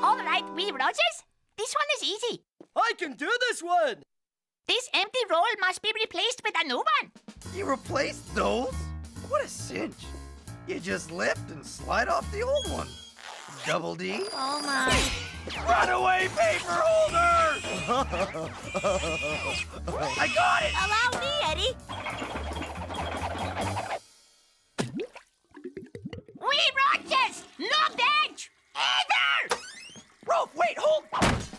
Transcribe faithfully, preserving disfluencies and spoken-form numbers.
All right, Wee Rogers. This one is easy. I can do this one. This empty roll must be replaced with a new one. You replaced those? What a cinch. You just lift and slide off the old one. Double D? Oh, my. Runaway paper holder! I got it! Allow me, Eddie. Wee Rogers! No bench! Either! Rolf, wait, hold!